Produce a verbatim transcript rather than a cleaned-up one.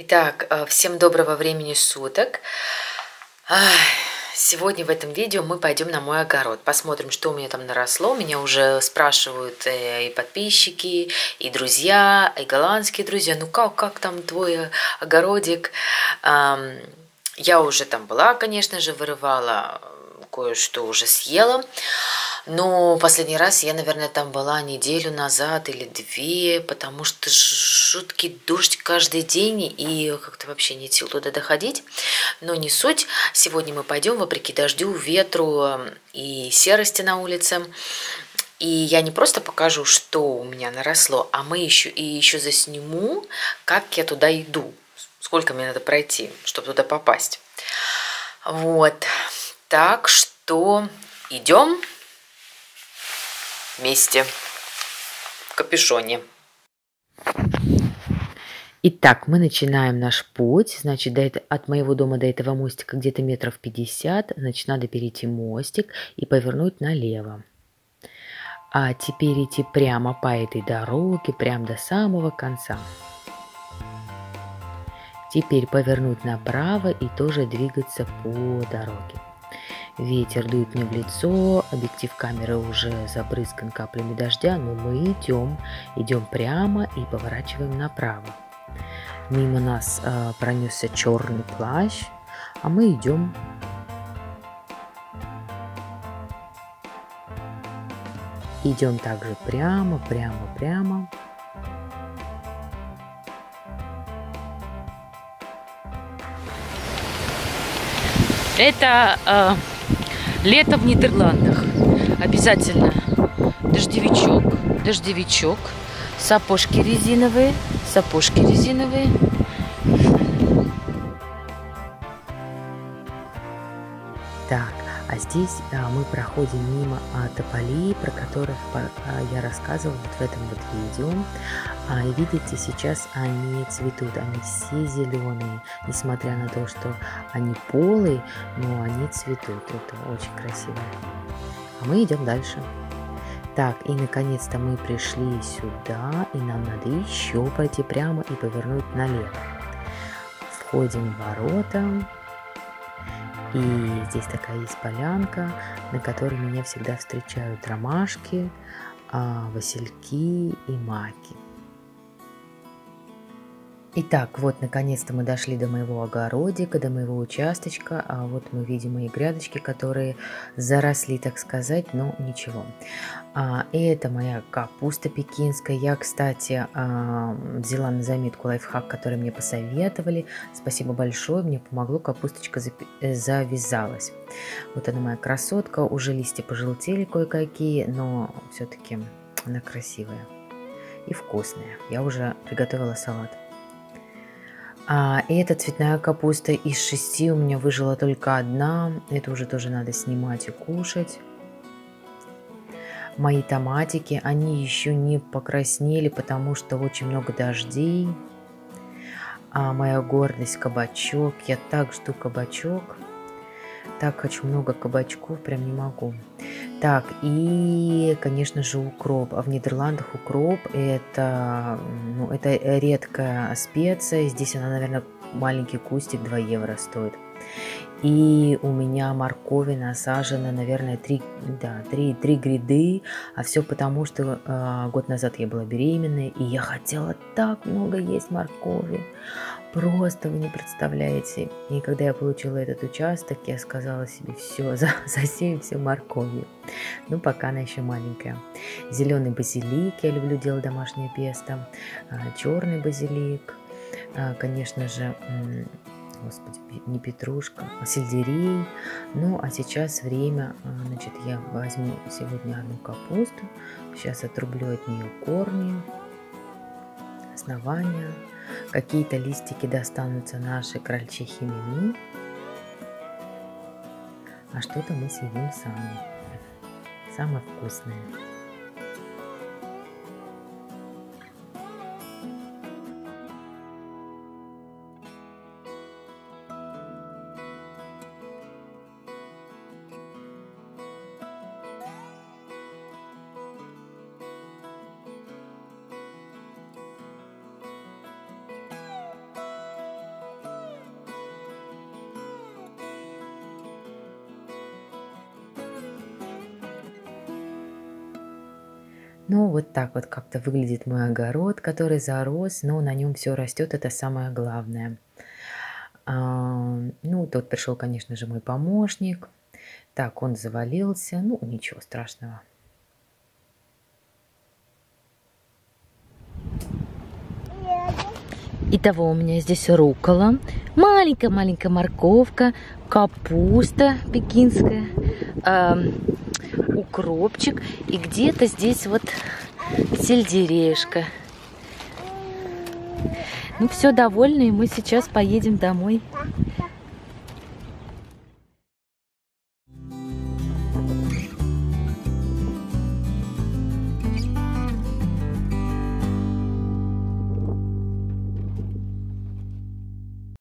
Итак, э, всем доброго времени суток. Ай, Сегодня в этом видео мы пойдем на мой огород. Посмотрим, что у меня там наросло. Меня уже спрашивают э, и подписчики, и друзья, и голландские друзья. Ну как, как там твой огородик? Ам, Я уже там была, конечно же, вырывала, кое-что уже съела. Но последний раз я, наверное, там была неделю назад или две, потому что жуткий дождь каждый день, и как-то вообще нет сил туда доходить. Но не суть. Сегодня мы пойдем, вопреки дождю, ветру и серости на улице. И я не просто покажу, что у меня наросло, а мы еще и еще засниму, как я туда иду, сколько мне надо пройти, чтобы туда попасть. Вот. Так что идем вместе в капюшоне. Итак, мы начинаем наш путь. Значит, до это, от моего дома до этого мостика где-то метров пятьдесят. Значит, надо перейти мостик и повернуть налево. А теперь идти прямо по этой дороге, прямо до самого конца. Теперь повернуть направо и тоже двигаться по дороге. Ветер дует мне в лицо, объектив камеры уже забрызган каплями дождя, но мы идем, идем прямо и поворачиваем направо. Мимо нас э, пронесся черный плащ, а мы идем. Идем также прямо, прямо, прямо. Это э, лето в Нидерландах. Обязательно дождевичок, дождевичок, сапожки резиновые, сапожки резиновые. Так, а здесь а, мы проходим мимо а, тополей, про которых а, я рассказывала вот в этом вот видео. А, и видите, сейчас они цветут, они все зеленые, несмотря на то, что они полые, но они цветут. Это очень красиво. А мы идем дальше. Так, и наконец-то мы пришли сюда, и нам надо еще пойти прямо и повернуть налево. Входим в ворота. И здесь такая есть полянка, на которой меня всегда встречают ромашки, васильки и маки. Итак, вот наконец-то мы дошли до моего огородика, до моего участочка. А вот мы видим мои грядочки, которые заросли, так сказать, но ничего. А, это моя капуста пекинская. Я, кстати, а, взяла на заметку лайфхак, который мне посоветовали. Спасибо большое, мне помогло, капусточка завязалась. Вот она моя красотка, уже листья пожелтели кое-какие, но все-таки она красивая и вкусная. Я уже приготовила салат. А, и эта цветная капуста из шести у меня выжила только одна. Это уже тоже надо снимать и кушать. Мои томатики, они еще не покраснели, потому что очень много дождей. А моя гордость — кабачок. Я так жду кабачок. Так хочу много кабачков, прям не могу. Так, и, конечно же, укроп. А в Нидерландах укроп это, ну, это редкая специя. Здесь она, наверное, маленький кустик два евро стоит. И у меня моркови насажено, наверное, три, да, три, три гряды. А все потому, что э, год назад я была беременной, и я хотела так много есть моркови. Просто вы не представляете. И когда я получила этот участок, я сказала себе: все, за, засею все морковью. Ну, пока она еще маленькая. Зеленый базилик, я люблю делать домашнее песто. Черный базилик, конечно же, господи, не петрушка, а сельдерей. Ну, а сейчас время, значит, я возьму сегодня одну капусту. Сейчас отрублю от нее корни, основания. Какие-то листики достанутся нашей крольчихе Мими, а что-то мы съедим сами. Самое вкусное. Ну, вот так вот как-то выглядит мой огород, который зарос, но на нем все растет, это самое главное. А, ну, тут пришел, конечно же, мой помощник. Так, он завалился, ну, ничего страшного. Итого у меня здесь руккола, маленькая-маленькая морковка, капуста пекинская, э, укропчик и где-то здесь вот сельдерешка. Ну все, довольны, и мы сейчас поедем домой.